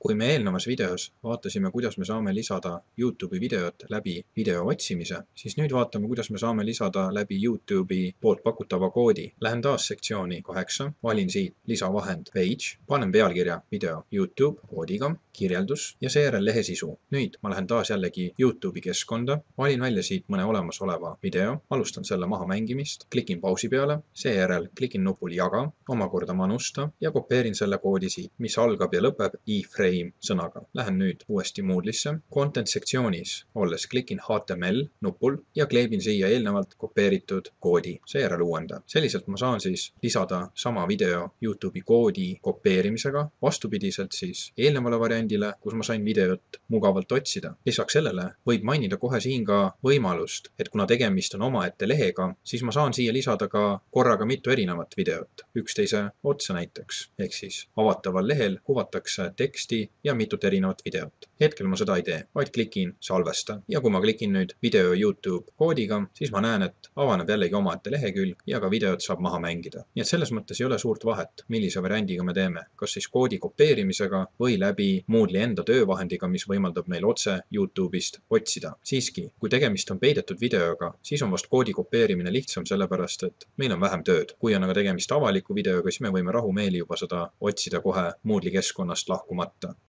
Kui me eelnevas videos vaatasime, kuidas me saame lisada YouTube'i videot läbi video otsimise, siis nüüd vaatame, kuidas me saame lisada läbi YouTube'i poolt pakutava koodi. Lähen taas sektsiooni 8, valin siit lisavahend Page, panen pealkirja video YouTube koodiga, kirjeldus ja seejärel lehe sisu. Nüüd ma lähen taas jällegi YouTube'i keskkonda, valin välja siit mõne olemasoleva video, alustan selle maha mängimist, klikin pausi peale, seejärel klikin nupul jaga, omakorda manusta ja kopeerin selle koodi siit, mis algab ja lõpeb iframe sõnaga. Lähen nüüd uuesti Moodle'isse, content sektsioonis olles klikin HTML nupul ja kleebin siia eelnevalt kopeeritud koodi, seejärel uuenda. Selliselt ma saan siis lisada sama video YouTube'i koodi kopeerimisega, vastupidiselt siis eelnevale variandile, kus ma sain videot mugavalt otsida. Lisaks sellele võib mainida kohe siin ka võimalust, et kuna tegemist on omaette lehega, siis ma saan siia lisada ka korraga mitu erinevat videot, üksteise otsa näiteks. Ehk siis avataval lehel kuvatakse teksti ja mitut erinevat videot. Hetkel ma seda ei tee, vaid klikin salvesta. Ja kui ma klikin nüüd video YouTube koodiga, siis ma näen, et avaneb jällegi omaette lehekülg ja ka videot saab maha mängida. Nii et selles mõttes ei ole suurt vahet, millise variandiga me teeme, kas siis koodi kopeerimisega või läbi Moodle'i enda töövahendiga, mis võimaldab meil otse YouTube'ist otsida. Siiski, kui tegemist on peidetud videoga, siis on vast koodi kopeerimine lihtsam, sellepärast et meil on vähem tööd. Kui on aga tegemist avaliku videoga, siis me võime rahumeeli juba seda otsida kohe Moodle'i keskkonnast lahkumata.